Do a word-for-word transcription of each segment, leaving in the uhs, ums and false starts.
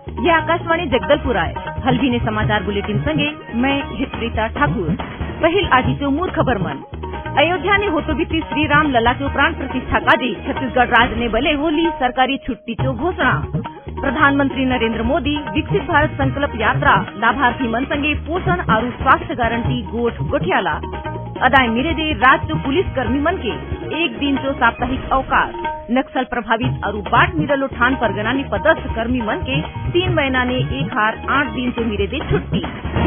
ये आकाशवाणी जगदलपुर आए हल्बी ने समाचार बुलेटिन संगे मैं हितप्रीता ठाकुर। पहल आजी चो मूर खबर मन अयोध्या ने होतो बीती श्री राम लला चो प्राण प्रतिष्ठा काजे छत्तीसगढ़ राज्य ने बले होली सरकारी छुट्टी चो घोषणा। प्रधानमंत्री नरेंद्र मोदी विकसित भारत संकल्प यात्रा लाभार्थी मन संगे पोषण और स्वास्थ्य गारंटी गोठ गोठियाला। अदाय मिरे दे राज्य चो पुलिस कर्मी मन के एक दिन चो साप्ताहिक अवकाश। नक्सल प्रभावित और बाट मिरलो ठान परगना ने पदस्थ कर्मी मन के तीन महीना ने एक हार आठ दिन चो मिरे दे छुट्टी।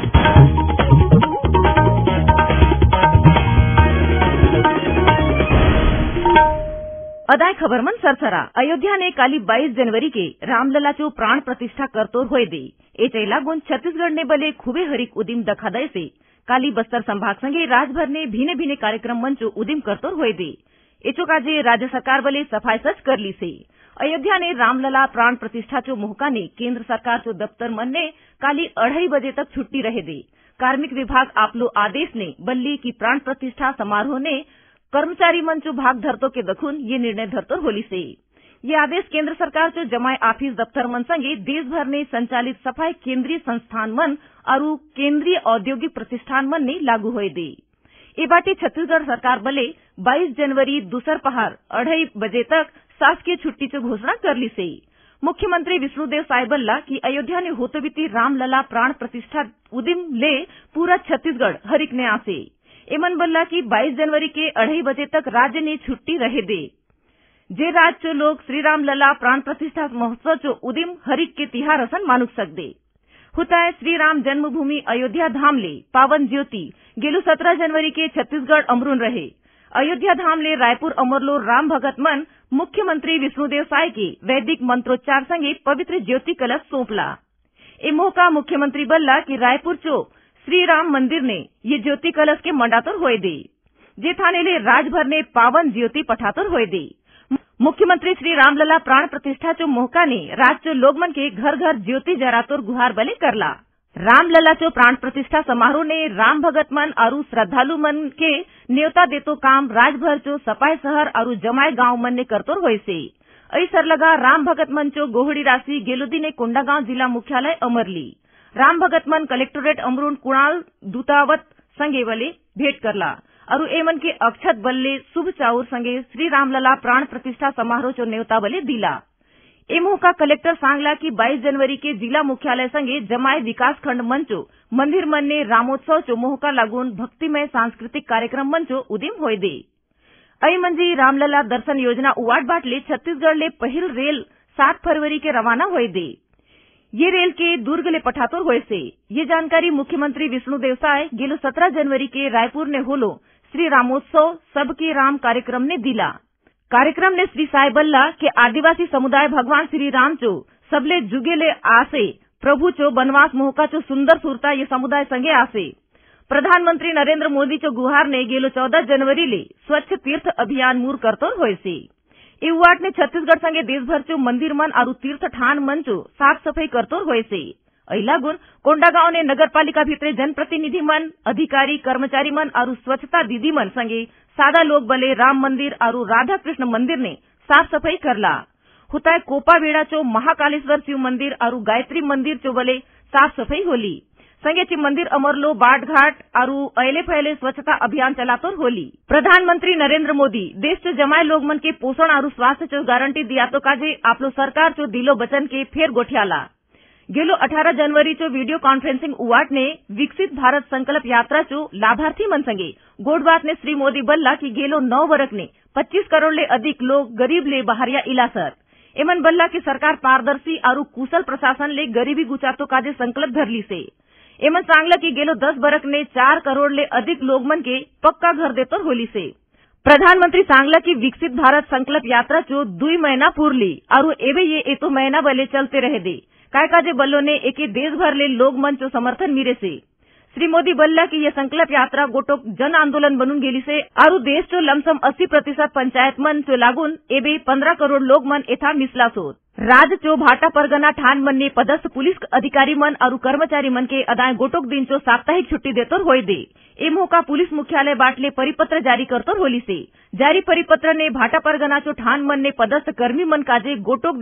अदाय खबर मन सरसरा अयोध्या ने काली बाईस जनवरी के रामलला चो प्राण प्रतिष्ठा करतोर होए दे ए चैलागुन छत्तीसगढ़ ने बले खूबे हरिक उदिम दखादय से काली बस्तर संभाग संगे राजभर ने भीने भीने कार्यक्रम मन चो उदिम करतोर होए दे एचो काजे राज्य सरकार बले सफाई सच कर ली से। अयोध्या ने रामलला प्राण प्रतिष्ठा चो मोहका ने केंद्र सरकार चो दफ्तर मन ने काली अढ़ाई बजे तक छुट्टी रहे दे। कार्मिक विभाग आपलो आदेश ने बल्ली की प्राण प्रतिष्ठा समारोह ने कर्मचारी मन चो भाग धरतो के दखुन ये निर्णय धरतोर होली से। ये आदेश केंद्र सरकार चो जमाय ऑफिस दफ्तर मन संगे देश भर ने संचालित सफाई केंद्रीय संस्थान मन और केंद्रीय औद्योगिक प्रतिष्ठान मन ने लागू होए दे। ए बाटे छत्तीसगढ़ सरकार बले बाईस जनवरी दूसर पहाड़ अढ़ाई बजे तक शासकीय छुट्टी चो घोषणा कर ली से। मुख्यमंत्री विष्णुदेव साय बल्ला की अयोध्या ने होतो बीती रामलला प्राण प्रतिष्ठा उदिम ले पूरा छत्तीसगढ़ हरिक ने आसे। एमन बल्ला की बाईस जनवरी के अढ़ाई बजे तक राज्य ने छुट्टी रहे दे। जे राज्य चो लोग श्री राम लला प्राण प्रतिष्ठा महोत्सव चो उदिम हरिक के तिहार असन मानुक सकदे। होता है श्री राम जन्मभूमि अयोध्या धाम ले पावन ज्योति गेलू सत्रह जनवरी के छत्तीसगढ़ अमरून रहे। अयोध्या धाम ले रायपुर अमरलो राम भगत मन मुख्यमंत्री विष्णुदेव साय के वैदिक मंत्रोच्चार संगे पवित्र ज्योति कलश सौंपला। ए मौका मुख्यमंत्री बल्ला की रायपुर चो श्री राम मंदिर ने ये ज्योति कलश के मंडातोर होए दे। जे थाने ले राजभर ने पावन ज्योति पठातोर होए दे। मुख्यमंत्री श्री रामलला प्राण प्रतिष्ठा चो मोहका ने राज चो लोग मन के घर घर ज्योति जरातोर गुहार बले करला। रामलला चो प्राण प्रतिष्ठा समारोह ने राम भगत मन और श्रद्धालु मन के न्योता देतो काम राजभर चो सपाय शहर और जमाय गांव मन ने करतोर होए से। ऐसर लगा राम भगत मन चो गोहड़ी राशि गेलुदी ने कोंडागांव जिला मुख्यालय अमरली। राम भगत मन कलेक्टोरेट अमरून कुणाल दूतावत संगे बले भेंट करला और एमन के अक्षत बल्ले शुभ चाउर संगे श्री रामलला प्राण प्रतिष्ठा समारोह चो न्योता बले दिला। एमो का कलेक्टर सांगला की बाईस जनवरी के जिला मुख्यालय संगे जमाय विकास खंड मंचो मंदिर मन ने रामोत्सव चो मोहका लागून भक्तिमय सांस्कृतिक कार्यक्रम मंचो उदिम होए दे। अई मंजी रामलला दर्शन योजना उवाट बाटले छत्तीसगढ़ ले पहिल रेल सात फरवरी के रवाना होए दे। ये रेल के दुर्ग ले पठातोर होए से। ये जानकारी मुख्यमंत्री विष्णुदेव साय गेलो सत्रह जनवरी के रायपुर ने होलो श्री रामोत्सव सबके राम कार्यक्रम ने दिला। कार्यक्रम ने श्री साय बल्ला के आदिवासी समुदाय भगवान श्री राम चो सबले जुगे ले आसे प्रभु चो बनवास मोहका चो सुंदर सुरता ये समुदाय संगे आसे। प्रधानमंत्री नरेंद्र मोदी चो गुहार ने गेलो चौदह जनवरी ले स्वच्छ तीर्थ अभियान मूर करतोर होए से। ए वाट ने छत्तीसगढ़ संगे देशभर चो मंदिर मन और तीर्थ ठान मन चो साफ सफाई करतोर होए से। अहिलागुन कोंडागांव ने नगर पालिका भीतरे जनप्रतिनिधि मन अधिकारी कर्मचारी मन और स्वच्छता दीदी मन संगे सादा लोग बले राम मंदिर और राधा कृष्ण मंदिर ने साफ सफाई करला। होता है कोपा बेड़ा चो महाकालेश्वर शिव मंदिर और गायत्री मंदिर चो बले साफ सफाई होली संगे ची मंदिर अमरलो बाट घाट और अयले फैले स्वच्छता अभियान चलातोर होली। प्रधानमंत्री नरेंद्र मोदी देश चो जमाए लोग मन के पोषण और स्वास्थ्य चो गारंटी दिया तो काजे आपलो सरकार चो दिलो बचन के फेर गोठियाला। गेलो अठारह जनवरी चो वीडियो कॉन्फ्रेंसिंग उवाट ने विकसित भारत संकल्प यात्रा चो लाभार्थी मन संगे गोडबात ने श्री मोदी बल्ला की गेलो नौ वर्ष ने पच्चीस करोड़ ले अधिक लोग गरीब ले बहारिया इलासर। एमन बल्ला की सरकार पारदर्शी और कुशल प्रशासन ले गरीबी गुचातो काजे संकल्प धरली से। एमन सांगला की गेलो दस बरक ने चार करोड़ ले अधिक लोग मन के पक्का घर देतोर होली से। प्रधानमंत्री सांगला की विकसित भारत संकल्प यात्रा चो दुई महीना पूरली और एवे ये एतो महीना बले चलते रहे दे काय काजे बल्लो ने एके देश भर ले लोग मन चो समर्थन मिरे से। श्री मोदी बल्ला की यह संकल्प यात्रा गोटोक जन आंदोलन बनून गेली से और देश चो लमसम अस्सी प्रतिशत पंचायत मन चो लागून एबे पंद्रह करोड़ लोग मन एथा मिसला सोत। राज्य चो भाटा परगना ठान मन ने पदस्थ पुलिस अधिकारी मन और कर्मचारी मन के अदाय गोटोक दिन चो साप्ताहिक छुट्टी देतोर होए दे। ए मौका पुलिस मुख्यालय बाटले परिपत्र जारी करतोर होली से। जारी परिपत्र ने भाटा परगना चो ठान मन ने पदस्थ कर्मी मन काजे गोटोक दिन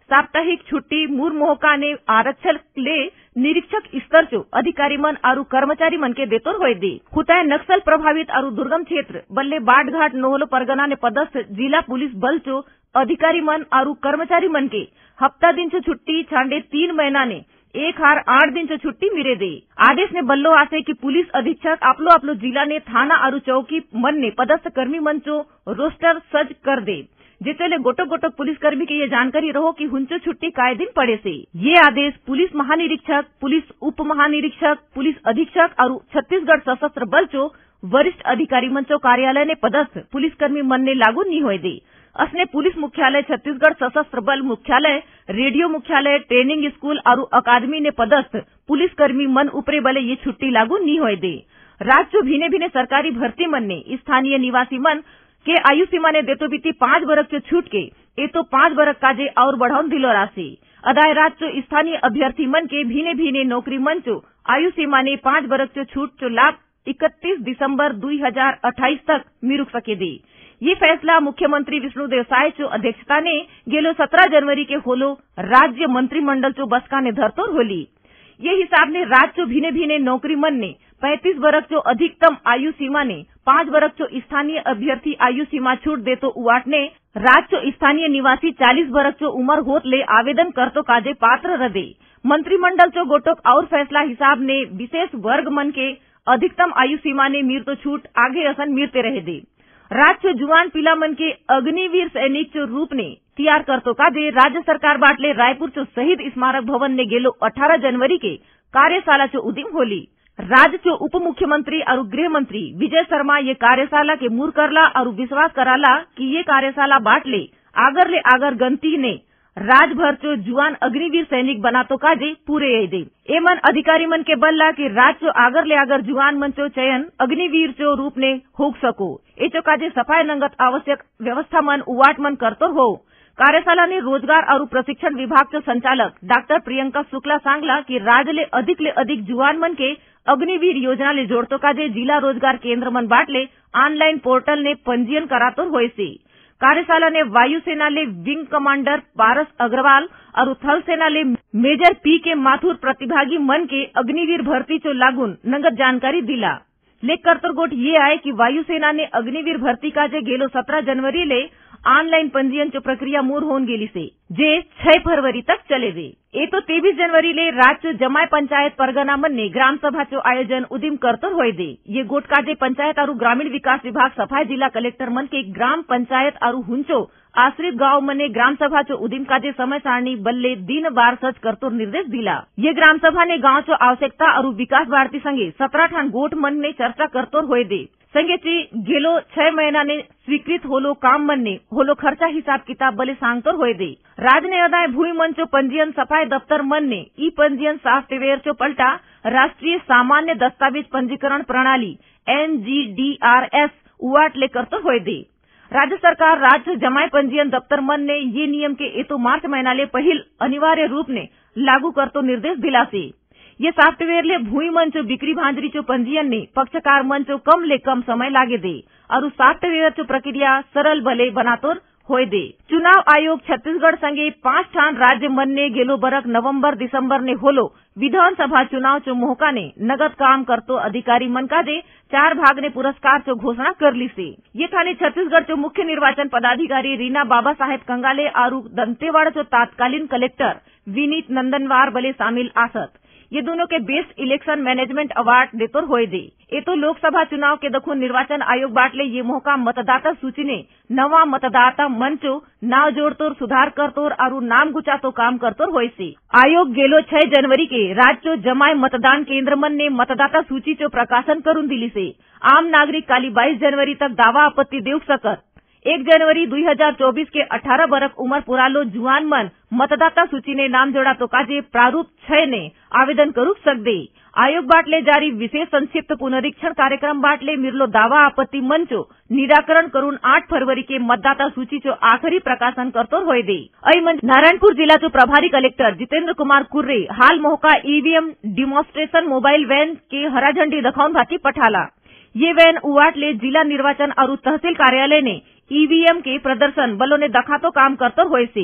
साप्ताहिक छुट्टी मूर मोहका ने आरक्षण ले निरीक्षक स्तर चो अधिकारी मन और कर्मचारी मन के देतोर होय दे। खुताय नक्सल प्रभावित और दुर्गम क्षेत्र बल्ले बाट घाट नोहलो परगना ने पदस्थ जिला पुलिस बल चो अधिकारी मन और कर्मचारी मन के हफ्ता दिन चो छुट्टी छांडे तीन महीना ने एक हार आठ दिन चो छुट्टी मिरे दे। आदेश ने बल्लो आसे कि पुलिस अधीक्षक आपलो आपलो जिला ने थाना और चौकी मन ने पदस्थ कर्मी मन चो रोस्टर सज कर दे, जितने गोटो गोटो पुलिस कर्मी की ये जानकारी रहो कि हुंचो छुट्टी काय दिन पड़े से। ये आदेश पुलिस महानिरीक्षक, पुलिस उप महानिरीक्षक, पुलिस अधीक्षक और छत्तीसगढ़ सशस्त्र बल चो वरिष्ठ अधिकारी मन चो कार्यालय ने पदस्थ पुलिसकर्मी मन ने लागू नहीं होए दे। असने पुलिस मुख्यालय, छत्तीसगढ़ सशस्त्र बल मुख्यालय, रेडियो मुख्यालय, ट्रेनिंग स्कूल और अकादमी ने पदस्थ पुलिसकर्मी मन उपरे बले ये छुट्टी लागू नहीं होए दे। राज्य भिने भिने सरकारी भर्ती मन ने स्थानीय निवासी मन के आयु सीमा ने देतो बीती पांच बरक चो छूट के ए तो पांच बरक काजे और बढ़ाउन दिलो राशि अदाय राज्य स्थानीय अभ्यर्थी मन के भिने भिने नौकरी मन चो आयु सीमा ने पांच बरक चो छूट चो लाभ इकतीस दिसंबर दो हजार अट्ठाईस तक मिरुक सके दे। ये फैसला मुख्यमंत्री विष्णुदेव साय चो अध्यक्षता ने गेलो सत्रह जनवरी के होलो राज्य मंत्रिमंडल चो बसका ने धरतोर होली। ये हिसाब ने राज्य भिने भिने नौकरी मन ने पैंतीस बरक चो अधिकतम आयु सीमा ने पांच बरक चो स्थानीय अभ्यर्थी आयु सीमा छूट दे तो उवाट ने राज्य स्थानीय निवासी चालीस बरक चो उमर होत ले आवेदन करतो काजे पात्र रदे। मंत्रिमंडल चो गोटोक और फैसला हिसाब ने विशेष वर्ग मन के अधिकतम आयु सीमा ने मीर तो छूट आगे असन मीरते रहे दे। राज्य जुआन पिला मन के अग्निवीर सैनिक चो रूप ने तैयार करतो काजे राज्य सरकार बाटले रायपुर चो शहीद स्मारक भवन ने गेलो अठारह जनवरी के कार्यशाला चो उदिम होली। राज्य चो उप मुख्यमंत्री और गृह मंत्री विजय शर्मा ये कार्यशाला के मूर करला और विश्वास कराला कि ये कार्यशाला बाटले आगर ले आगर गंती ने राजभर चो जुआन अग्निवीर सैनिक बनातो काजे पूरे दे। एमन अधिकारी मन के बल्ला कि राज्य आगर ले आगर जुआन मन चो चयन अग्निवीर चो रूप ने होक सको ए चो काजे सफाई नंगत आवश्यक व्यवस्था मन उवाट मन करतो हो। कार्यशाला ने रोजगार और प्रशिक्षण विभाग चो संचालक डॉक्टर प्रियंका शुक्ला सांगला कि राज्य ले अधिक ले अधिक जुआन मन के अग्निवीर योजना ले जोड़तो काजे जिला रोजगार केंद्र मन बाटले ऑनलाइन पोर्टल ने पंजीयन करातो होय से। कार्यशाला ने वायुसेना ले विंग कमांडर पारस अग्रवाल और थल सेना ले मेजर पी के माथुर प्रतिभागी मन के अग्निवीर भर्ती चो लागून नंगत जानकारी दिला। लेख करतरगोट ये आए कि वायुसेना ने अग्निवीर भर्ती काजे गेलो सत्रह जनवरी ले ऑनलाइन पंजीयन चो प्रक्रिया मूर होन गेली से जे छह फरवरी तक चले दे। ए तो तेईस जनवरी ले राज्य जमाय पंचायत परगना मन ने ग्राम सभा चो आयोजन उदिम करतो होय दे। ये गोट काजे पंचायत और ग्रामीण विकास विभाग सफाई जिला कलेक्टर मन के ग्राम पंचायत और हुंचो आश्रित गांव मन ने ग्राम सभा चो उदिम काजे समय सारणी बल्ले दिन बार सच करतो निर्देश दिला। ये ग्राम सभा ने गांव चो आवश्यकता और विकास बाढ़ती संगे सत्रह ठान गोट मन ने चर्चा करतो होय दे। संगे ची गेलो छह महीना ने स्वीकृत होलो काम मन ने होलो खर्चा हिसाब किताब बले सांगतोर होय दे। राज ने अदाय भूमि मन चो पंजीयन सफाई दफ्तर मन ने ई पंजीयन सॉफ्टवेयर चो पलटा राष्ट्रीय सामान्य दस्तावेज पंजीकरण प्रणाली N G D R S उवाट ले करतो होय दे। राज्य सरकार राज्य जमाय पंजीयन दफ्तर मन ने ये नियम के एतो मार्च महीना ले पहिल अनिवार्य रूप ने लागू करतो निर्देश दिला से। ये सॉफ्टवेयर ले भूमि मन चो बिक्री भांजरी चो पंजीयन ने पक्षकार मन चो कम ले कम समय लागे दे और सॉफ्टवेयर चो प्रक्रिया सरल भले बनातोर होय दे। चुनाव आयोग छत्तीसगढ़ संगे पांच ठान राज्य मन ने गेलो बरक नवंबर दिसंबर ने होलो विधानसभा चुनाव चो मोहका ने नगद काम करतो अधिकारी मन का दे चार भाग ने पुरस्कार चो घोषणा कर ली से। ये थाने छत्तीसगढ़ चो मुख्य निर्वाचन पदाधिकारी रीना बाबा साहेब कंगाले और दंतेवाड़ा चो तत्कालीन कलेक्टर विनीत नंदनवार बले शामिल आसत। ये दोनों के बेस्ट इलेक्शन मैनेजमेंट अवार्ड देतोर होय दे। ए तो लोकसभा चुनाव के दखो निर्वाचन आयोग बाटले ये मौका मतदाता सूची ने नवा मतदाता मंचो नाव जोड़तोर सुधार करतोर और नाम गुचातो काम करतोर होय से। आयोग गेलो छह जनवरी के राज्य जमाय मतदान केंद्र मन ने मतदाता सूची चो प्रकाशन करून दिली से। आम नागरिक काली बाईस जनवरी तक दावा आपत्ति देऊ सकत। एक जनवरी दो हजार चौबीस के अठारह बरक उमर पुरालो जुआन मन मतदाता सूची ने नाम जोड़ा तो काजे प्रारूप छह ने आवेदन करूक सकदे। आयोग बाटले जारी विशेष संक्षिप्त पुनरीक्षण कार्यक्रम बाटले मिरलो दावा आपत्ति मंचो निराकरण करून आठ फरवरी के मतदाता सूची चो आखिरी प्रकाशन करतोर होय दे। अई मंच नारायणपुर जिला चो प्रभारी कलेक्टर जितेंद्र कुमार कुर्रे हाल मोहका ईवीएम डिमॉन्स्ट्रेशन मोबाइल वैन के हरा झंडी दखाउन भाती पठाला। ये वैन उवाट ले जिला निर्वाचन और तहसील कार्यालय ने ईवीएम के प्रदर्शन बलों ने दखातो काम करतो होय से।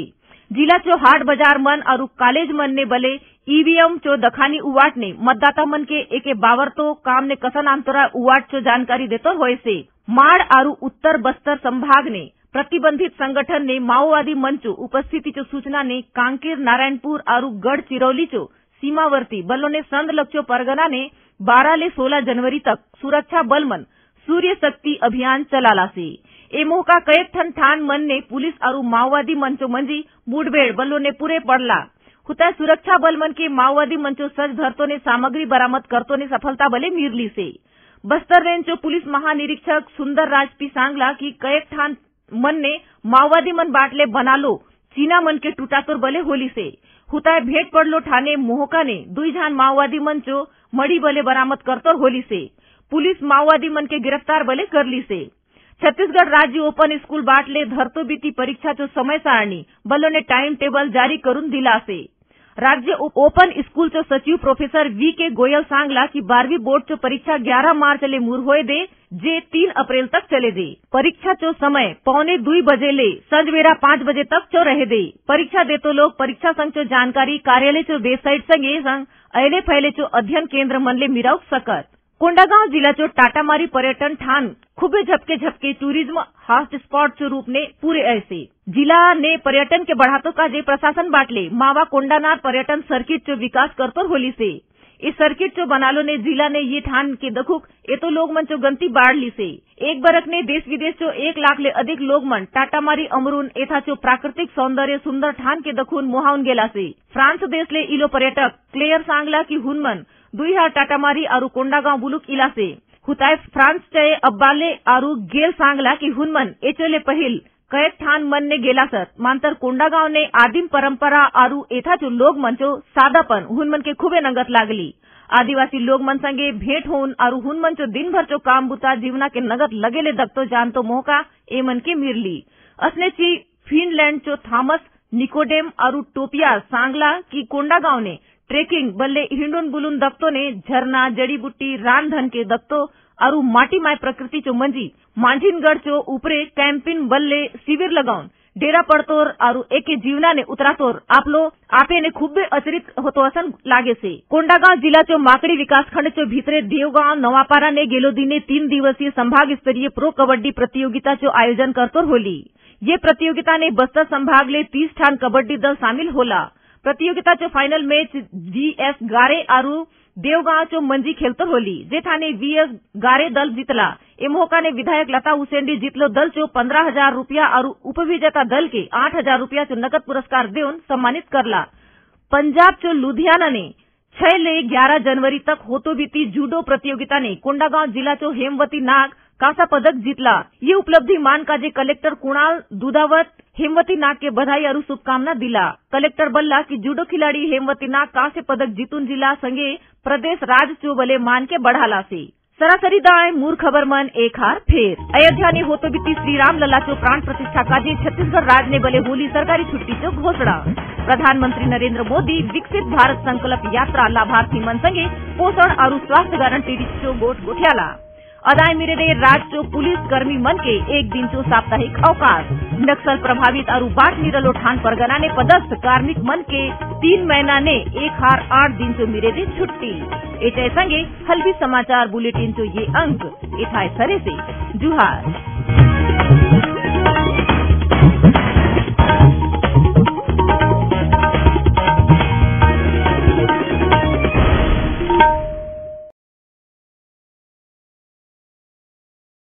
जिला चो हाट बाजार मन और कॉलेज मन ने बले ईवीएम चो दखानी उवाट ने मतदाता मन के एके बावर तो काम ने कसन अंतरा उवाट चो जानकारी देतो होए से माड़ और उत्तर बस्तर संभाग ने प्रतिबंधित संगठन ने माओवादी मंचो उपस्थिति चो सूचना ने कांकेर नारायणपुर और गढ़ चिरौली चो सीमावर्ती बलों ने संद लक्ष्यो परगना ने बारह ले सोलह जनवरी तक सुरक्षा बल मन सूर्य शक्ति अभियान चलाला से ए मौका कई ठन ठान मन ने पुलिस और माओवादी मंचो मंजी मुठभेड़ बलों ने पूरे पड़ला हुता सुरक्षा बल मन के माओवादी मंचो सज धरतो ने सामग्री बरामद करतो ने सफलता बले मिरली से बस्तर रेंज चो पुलिस महानिरीक्षक सुंदर राज पी सांगला की कई ठान मन ने माओवादी मन बाटले बना लो चीना मन के टूटातोर बले होली से हुता भेंट पड़लो ठाने मोहका ने दुई जान माओवादी मन चो मड़ी बले बरामद करतोर होली से पुलिस माओवादी मन के गिरफ्तार बले करली से छत्तीसगढ़ राज्य ओपन स्कूल बाटले धरतो बीती परीक्षा चो समय सारणी बलों ने टाइम टेबल जारी करून दिला से राज्य ओपन स्कूल चो सचिव प्रोफेसर वी के गोयल सांगला की बारहवीं बोर्ड चो परीक्षा ग्यारह मार्च ले मुर होए दे जे तीन अप्रैल तक चले दे परीक्षा चो समय पौने दुई बजे ले संजवेरा पांच बजे तक चो रहे दे परीक्षा देतो लोग परीक्षा संघ चो जानकारी कार्यालय चो वेबसाइट संगे संग अले फैले चो अध्ययन केंद्र मन ले मिराउ सकत कोंडागांव जिला चो टाटामारी पर्यटन ठान खूबे झपके झपके टूरिज्म हॉटस्पॉट चो रूप ने पूरे ऐसे जिला ने पर्यटन के बढ़ातो का जे प्रशासन बाटले मावा कोंडानार पर्यटन सर्किट चो विकास करतो होली से इस सर्किट चो बनालो ने जिला ने ये ठान के दखुक ए तो लोग मन चो गंती बाढ़ली से एक बरक ने देश विदेश चो एक लाख ले अधिक लोग मन टाटामारी अमरून एथा चो प्राकृतिक सौंदर्य सुंदर ठान के दखुन मोहाउन गेला से फ्रांस देश ले इलो पर्यटक क्लेयर सांगला की हुनमन दुई हार टाटामारी और कोंडागांव बुलुक इला से हुताय फ्रांस चये अब्बाले और गेल सांगला की हुनमन एचोले पहिल कैद ठान मन ने गेला सत मांतर कोंडागांव ने आदिम परंपरा और एथा चो लोग मंचो सादापन हुनमन के खूबे नंगत लागली आदिवासी लोग मन संगे भेंट होन और हुनमन चो दिन भर चो काम बुता जीवना के नगत लगेले दखतो जानतो मोहका ए मन के मिरली असने ची फिनलैंड चो थॉमस निकोडेम और टोपिया सांगला की कोंडागांव ने ट्रेकिंग बल्ले हिंडून बुलून दखतो ने झरना जड़ी बूटी रान धन के दखतो और माटी माय प्रकृति चो मंजी मांझिनगढ़ चो ऊपरे कैंपिन बल्ले शिविर लगाउन डेरा पड़तोर और एके जीवना ने उतरातोर आपलो आपे ने खूबे अचरित होतो असन लागे से कोंडागांव जिला चो माकड़ी विकास खंड चो भीतरे देवगांव नवापारा ने गेलो दिने तीन दिवसीय संभाग स्तरीय प्रो कबड्डी प्रतियोगिता चो आयोजन करतोर होली ये प्रतियोगिता ने बस्तर संभाग ले तीस ठान कबड्डी दल शामिल होला प्रतियोगिता चो फाइनल मैच जीएस गारे और देवगांव चो मंजी खेलतो होली जेठाने वीएस गारे दल जीतला ए मौका ने विधायक लता उसेंडी जीतलो दल चो पंद्रह हजार रूपया और उपविजेता दल के आठ हजार रूपया चो नकद पुरस्कार देउन सम्मानित करला पंजाब चो लुधियाना ने छह ले ग्यारह जनवरी तक होतो बीती जूडो प्रतियोगिता ने कोंडागांव जिला चो हेमवती नाग कांसा पदक जीतला ये उपलब्धि मान का जे कलेक्टर कुणाल दुधावत हेमवती नाग के बधाई और शुभकामना दिला कलेक्टर बल्ला की जूडो खिलाड़ी हेमवती नाग कांस्य पदक जीतून जिला संगे प्रदेश राज चो बले मान के बढ़ाला से सरासरी दाएं मूर खबर मन एक हार फेर अयोध्या ने होतो बीती श्री राम लला चो प्राण प्रतिष्ठा काजे छत्तीसगढ़ राज ने बले होली सरकारी छुट्टी चो घोषणा प्रधानमंत्री नरेंद्र मोदी विकसित भारत संकल्प यात्रा लाभार्थी मन संगे पोषण और स्वास्थ्य गारंटी चो गोठ गोठियाला अदाय मेरे दे राज्य चो पुलिस कर्मी मन के एक दिन चो साप्ताहिक अवकाश नक्सल प्रभावित और बाट निरलो ठान परगना ने पदस्थ कार्मिक मन के तीन महीना ने एक हार आठ दिन चो मेरे दे छुट्टी एटे संगे हल्बी समाचार बुलेटिन चो ये अंक इथाय सरे से जुहार।